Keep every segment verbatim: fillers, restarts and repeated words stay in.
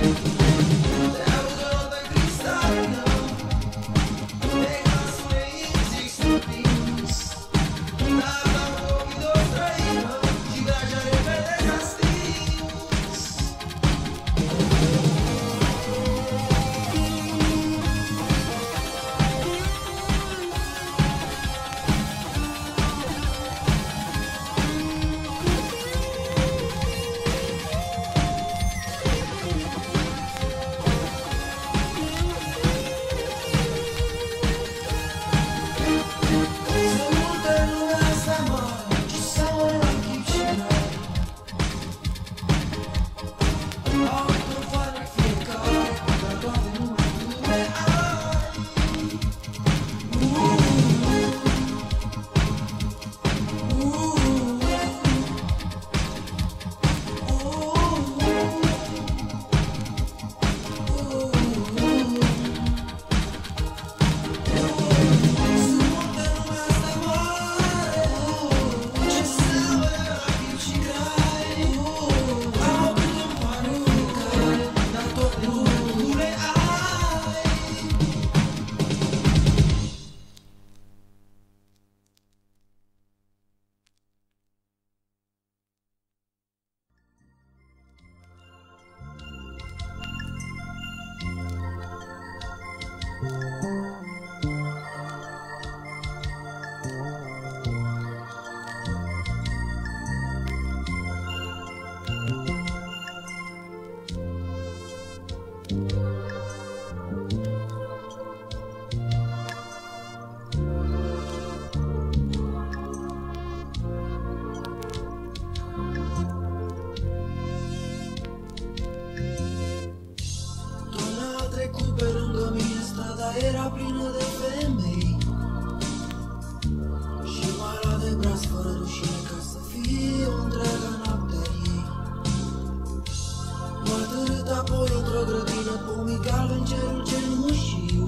Era plină de femei și m-a luat de braț fără rușine ca să fie o întreagă noapte a ei. M-a târât apoi într-o grădină, pomii galbeni, cerul cenușiu,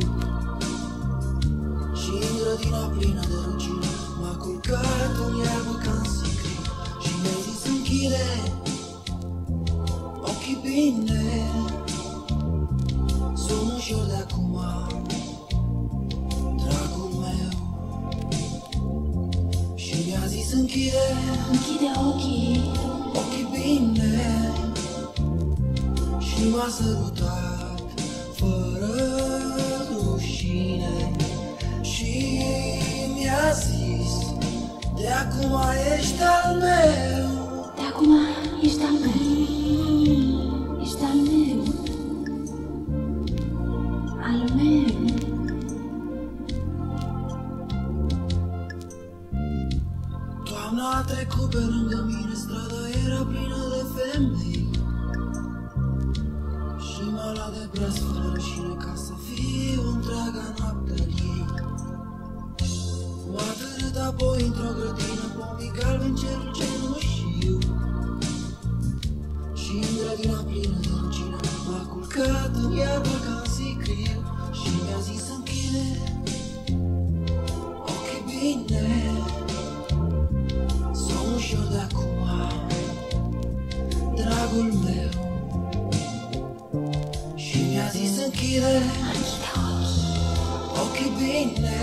și în grădina plină de rugină m-a culcat în iarbă ca în sicriu și mi-a zis: închide ochii bine, sunt ușor de acum, închide, închide ochii, ochii bine, și m-a sărutat fără rușine și mi-a zis: de acum ești al meu, de acum ești al meu, ești al meu, al meu. Toamna a trecut pe lângă mine, strada era plină de femei și m-a luat de braț fără rușine ca să fie o întreagă noapte a ei. M-a târât apoi într-o grădină, pomii galbeni, cerul cenușiu, și în grădina plină de rugină m-a culcat în iarbă ca în sicriu și mi-a zis: închide ochii bine, ușor de acum, dragul meu, și mi-a zis: închide ochii bine,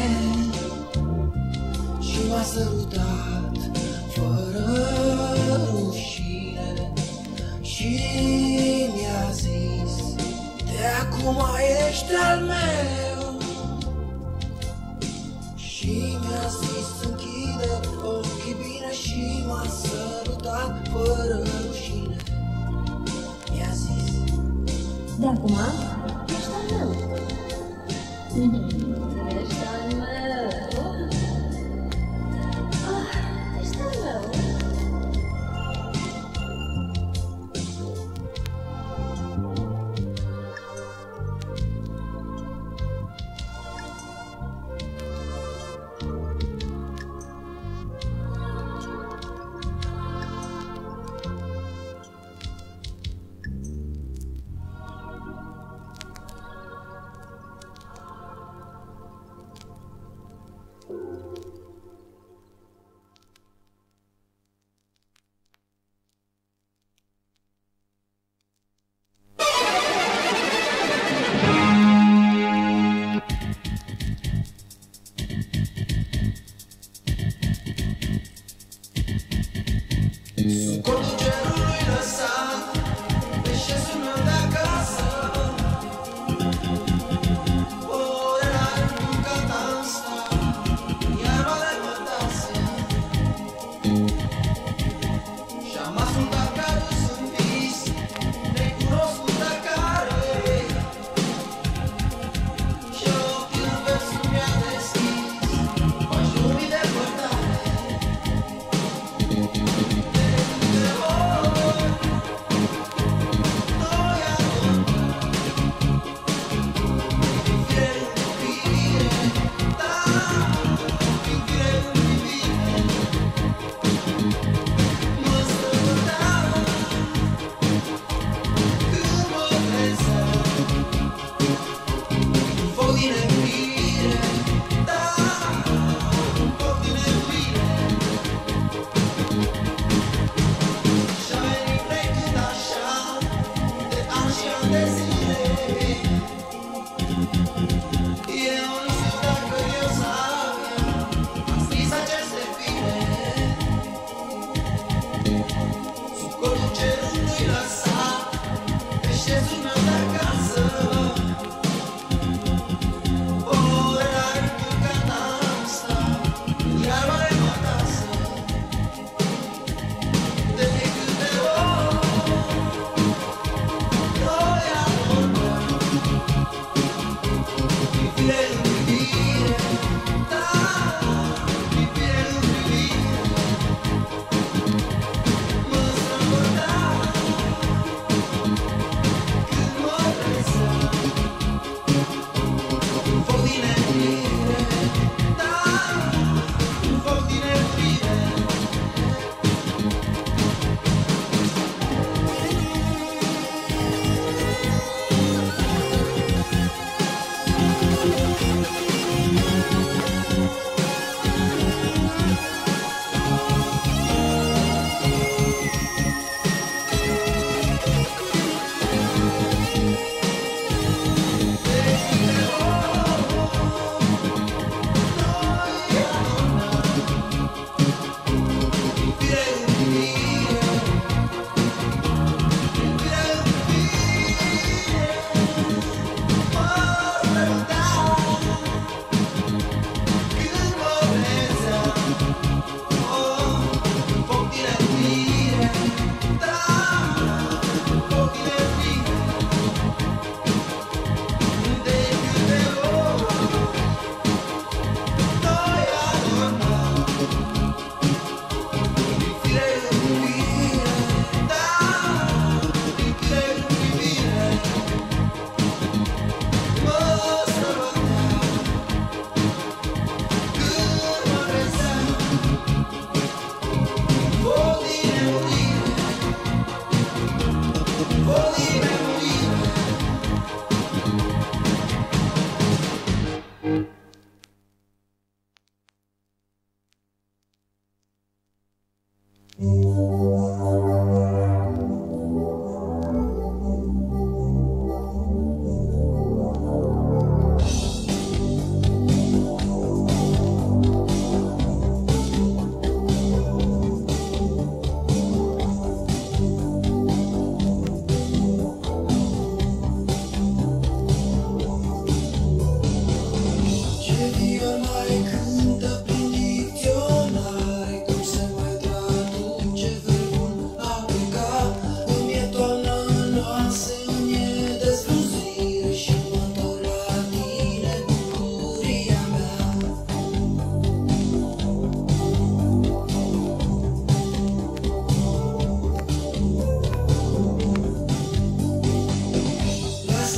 și m-a sărutat fără rușine și mi-a zis: de acum ești al meu, și mi-a zis: închide ochii bine, și m-a sărutat fără rușine. Mi-a zis: de acum ești al meu, ești al meu, ah, ești al meu.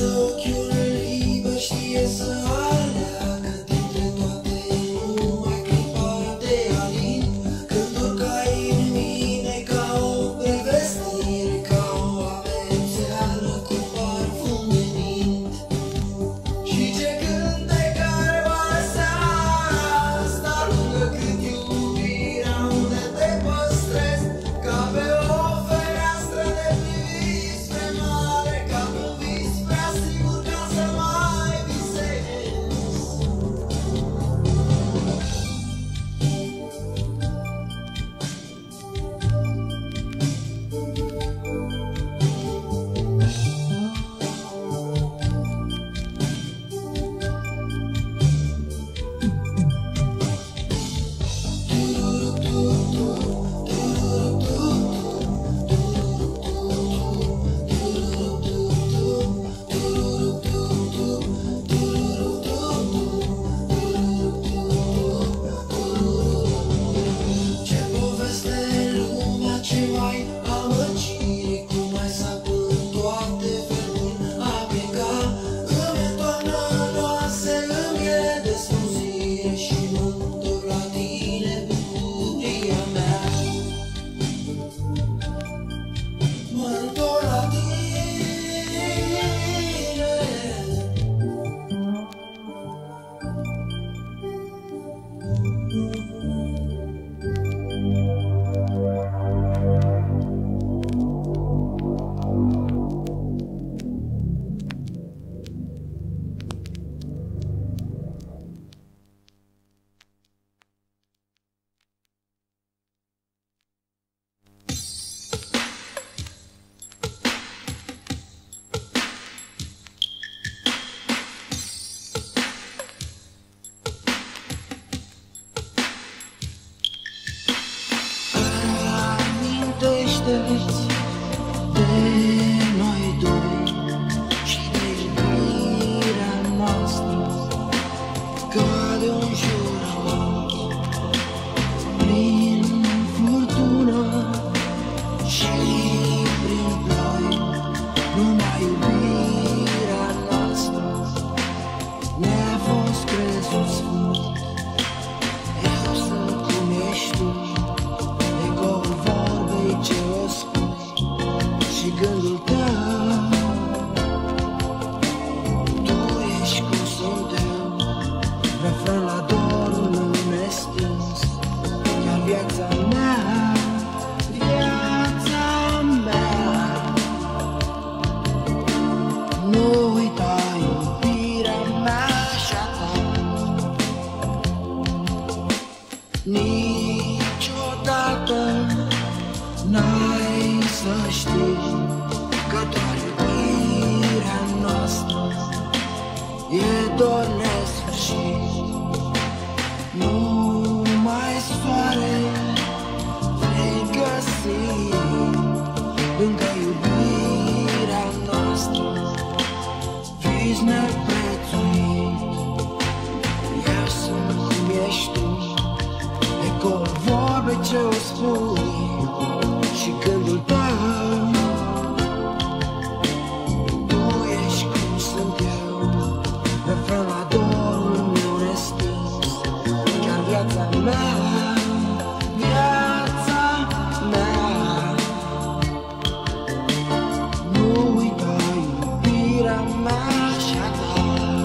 Amintește-ți de noi doi și de iubirea noastră, ca de un jurământ prin furtună și prin ploi. Numai iubirea noastră ne-a fost crezut sfânt. Eu sunt cum ești tu, ecoul vorbei ce o spui și gândul tău. Tu ești cum sunt eu, refren la dorul meu nestins. Chiar viața mea, viața mea, nu uita iubirea mea și a ta. Niciodată n-ai să știi că doar iubirea noastră e doar nesfârșit. Numai soare vei găsi lângă iubirea noastră, vis neprețuit. Eu sunt cum ești tu, ecoul vorbei ce o spui și gândul tău. Tu ești cum sunt eu, refren la dorul meu nestins. Chiar viața mea, viața mea, nu uita iubirea mea și a ta.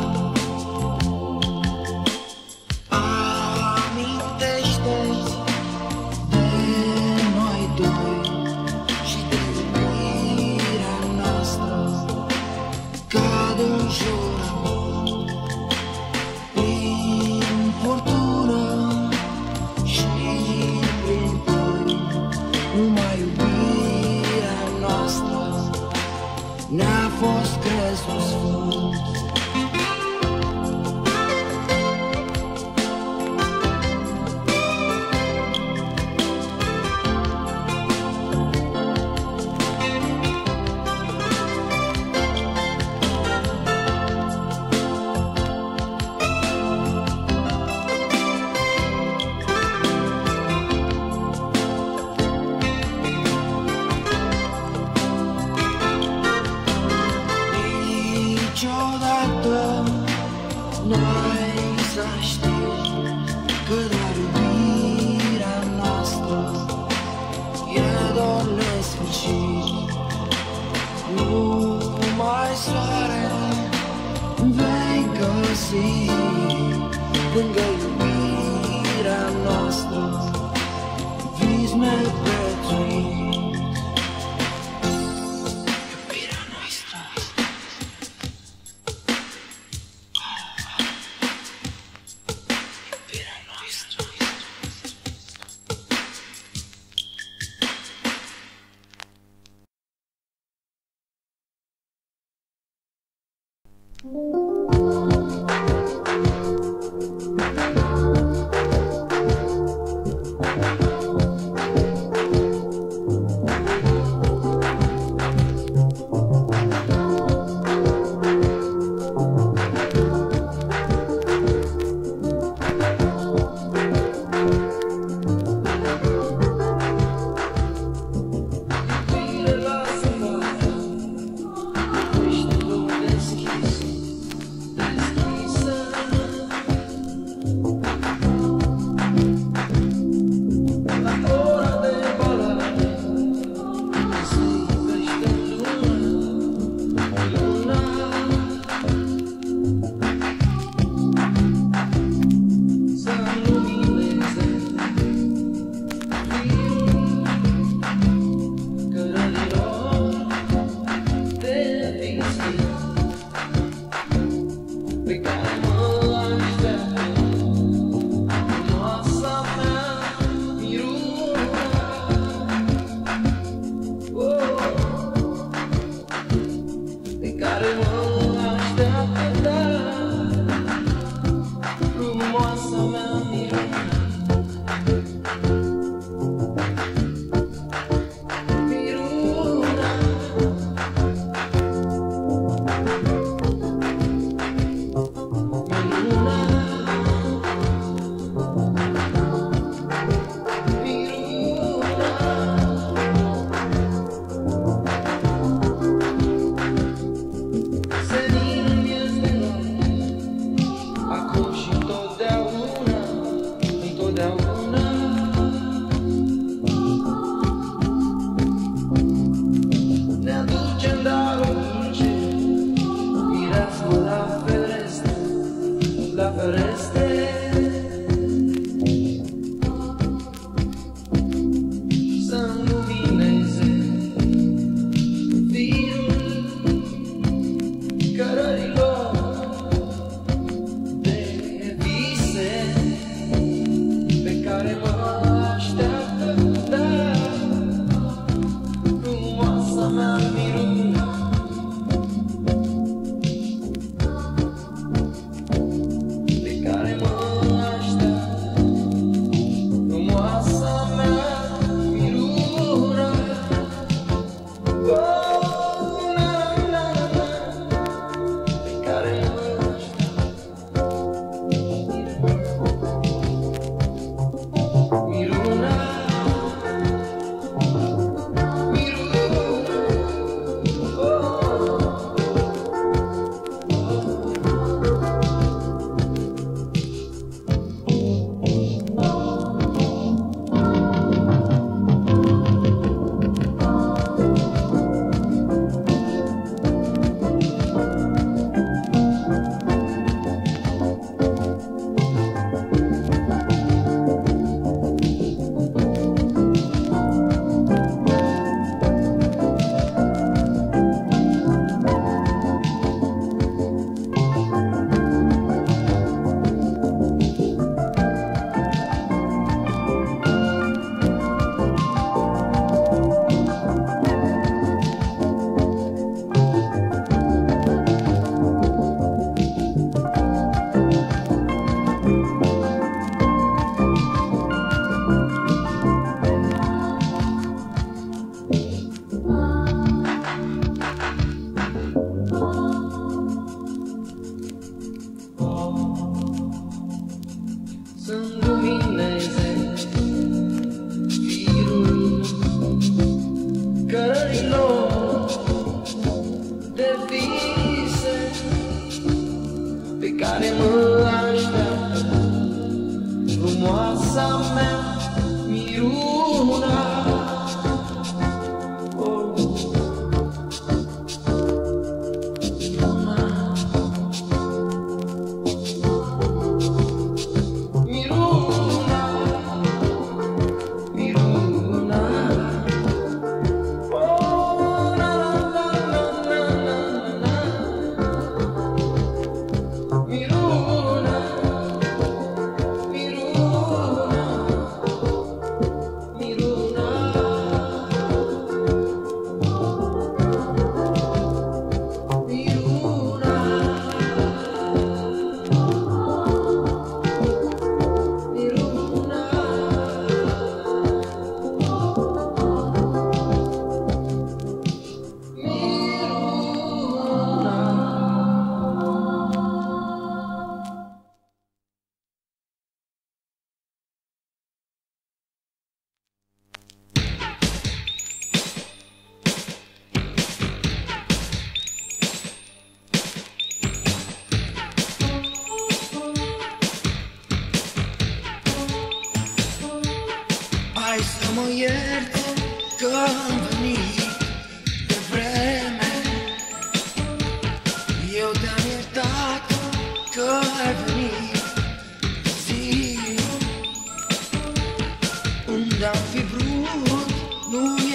Amintește-ți de noi doi și de iubirea noastră, ca de un jurământ prin furtună și prin ploi. Numai iubirea noastră ne-a fost crezut sfânt. niciodată n-ai să știi că doar iubirea noastră e doar nesfârșit. Numai soare vei găsi lângă iubirea noastră vis neprețuit. Got him.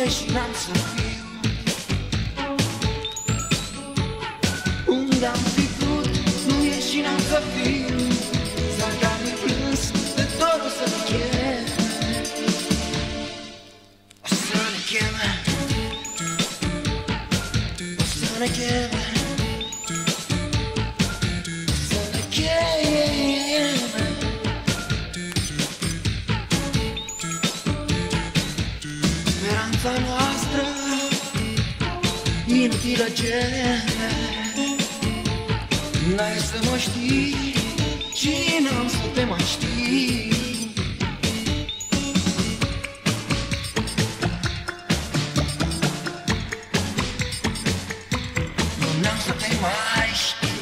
ești și n-am să fiu. Unde am fi vrut, nu ești și n-am să fiu. S-ar mi plâns de dorul să ne cheme. O să ne cheme, o să ne cheme, o să ne cheme. Speranța noastră inutilă gene. N-ai să mă știi și n-am să te mai știi. Nu n-am să te mai știi.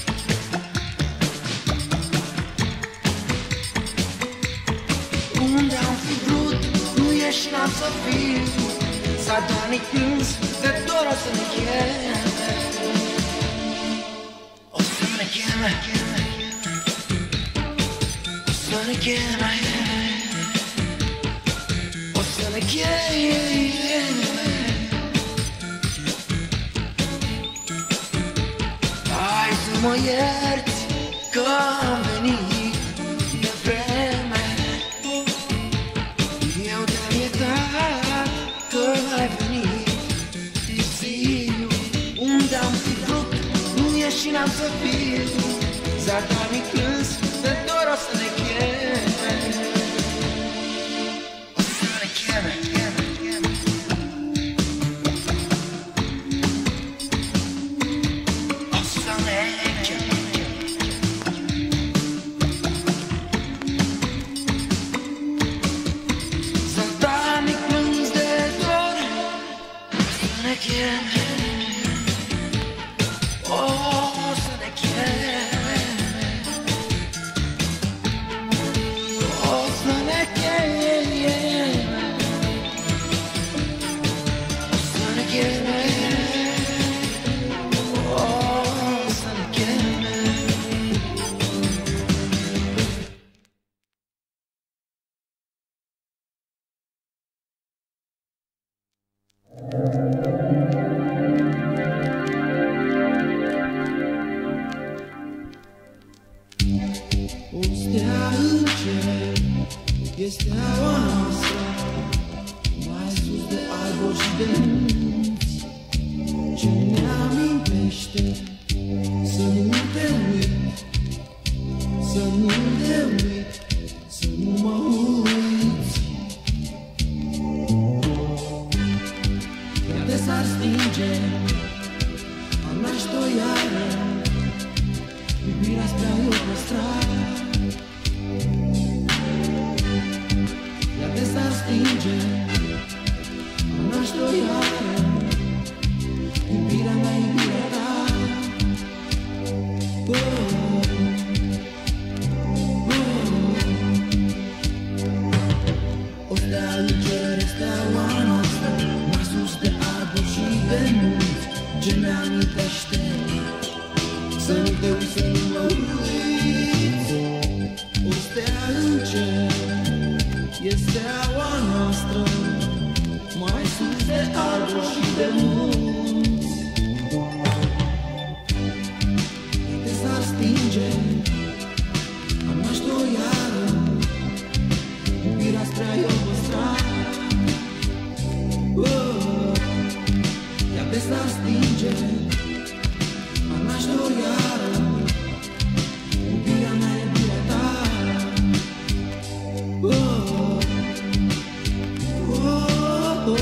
Unde am fi vrut, nu ești și n-am să fiu. Satanic plâns de dor o să ne cheme. O să ne cheme, o să ne cheme, o să ne cheme. Hai să mă ierți că am venit de vreme. Eu te-am iertat că ai venit târziu. Unde am fi vrut, nu ești și n-am să fiu. Zadarnic plâns de dor o să ne cheme. O să ne cheme, cheme, cheme. O să ne cheme. Zadarnic plâns de dor o să ne cheme. O să ne cheme, o să ne cheme, o să ne cheme, o să ne cheme. O stea în cer este steaua noastră, mai sus de arbori și de munți, ce ne amintește să nu te uit, să nu te uit, să nu mă uiți. Iar s-ar stinge, ar naște o iară, iubirea spre a o păstra. Iar de s-ar stinge, ar naște o iară, iubirea mea, iubirea ta. Oh, oh. O stea în cer, steaua noastră, mai sus de arbori și de munți, ce ne amintește să nu te uiți, să nu mă uiți. O stea în cer e steaua noastră, mai sus de arbori și de munți. Dacă s-ar stinge, ar naște o iară, iubirea spre a o păstra. Oh, dacă s-ar stinge, ar naște o iară, iubirea mea, iubirea ta. Oh, oh, oh.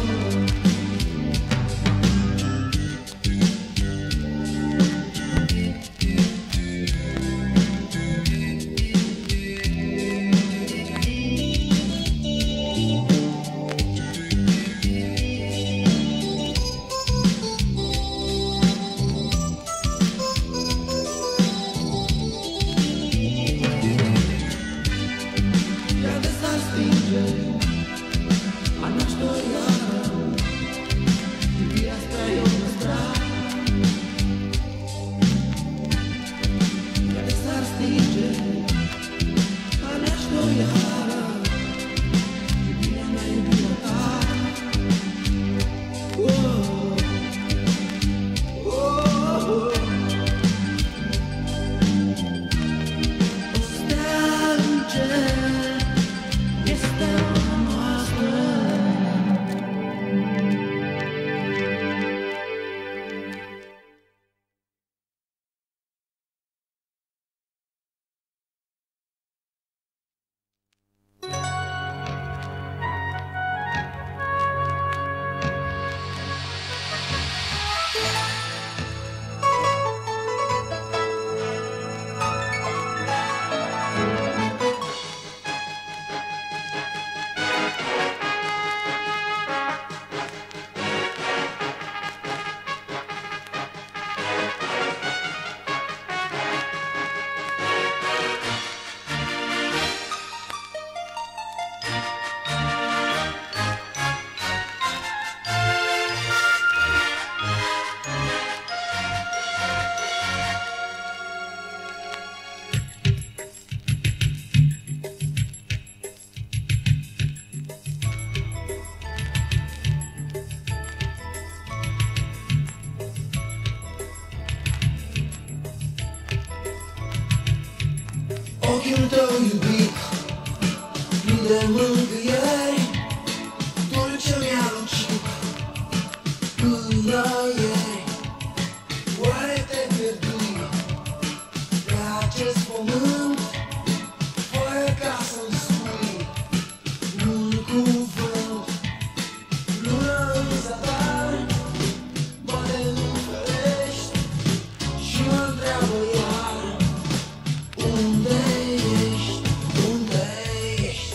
Ochiul tău iubit, plin de mângâieri, dulce mi-a lucit până ieri. Oare te pierdui pe acest pământ, fără ca să-mi spui un cuvânt? Luna în zadar bate-mi ferești și mă întreabă iar: unde ești, unde ești?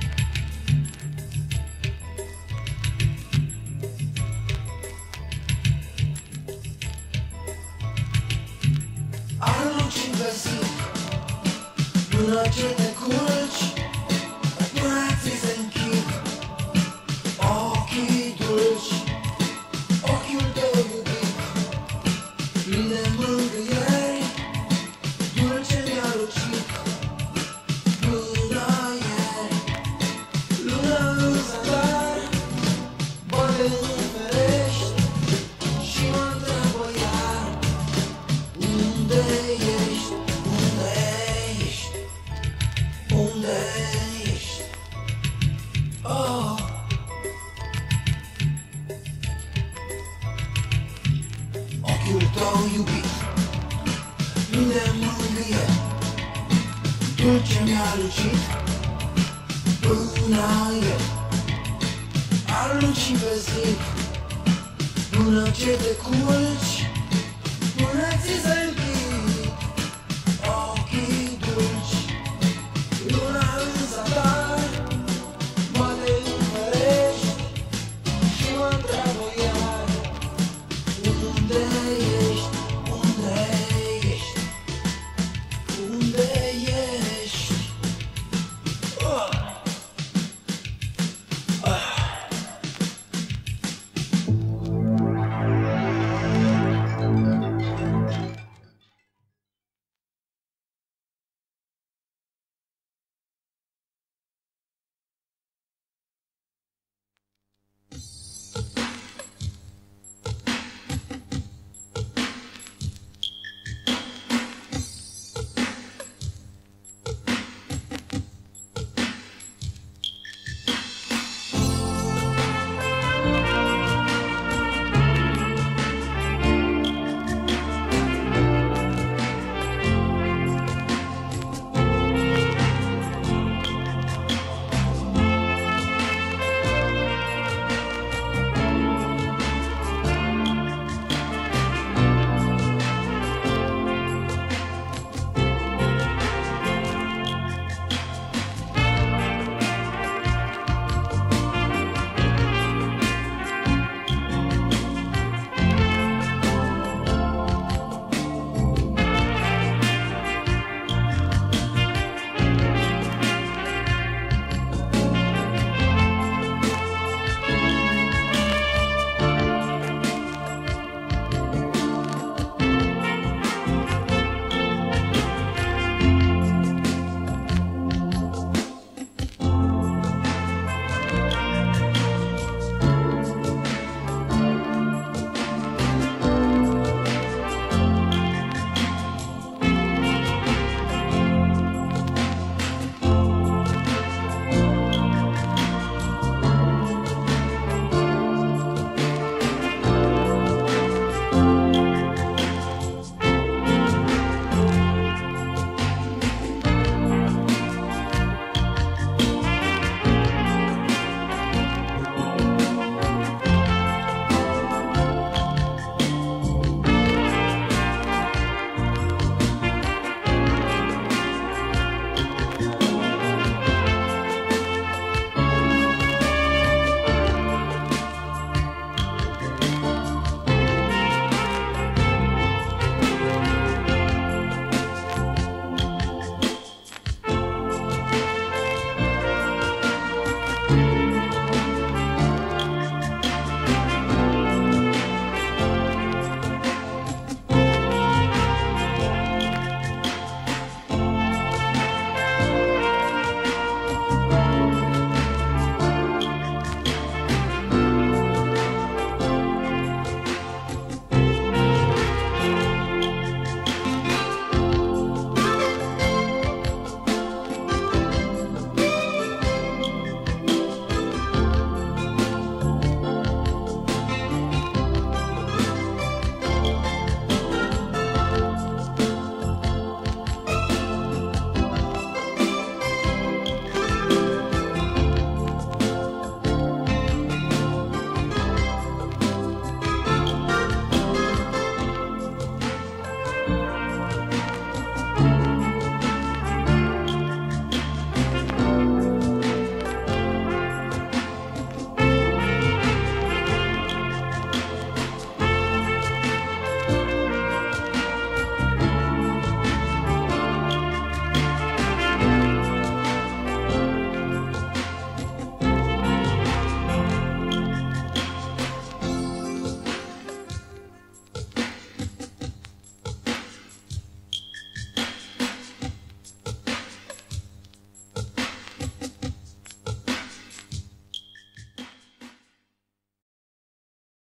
Arunci pe zi până ce te culci, până ți se închid ochii dulci. Ochiul tău iubit, plin de mângâieri, dulce mi-a lucit până ieri. Luna în zadar bate-mi ferești și mă întreabă iar: unde ești, unde ești, unde ești? Oh. Ochiul tău iubit, plin de mângâieri, dulce mi-a lucit până ieri. Arunci pe zi până ce te culci, până ți se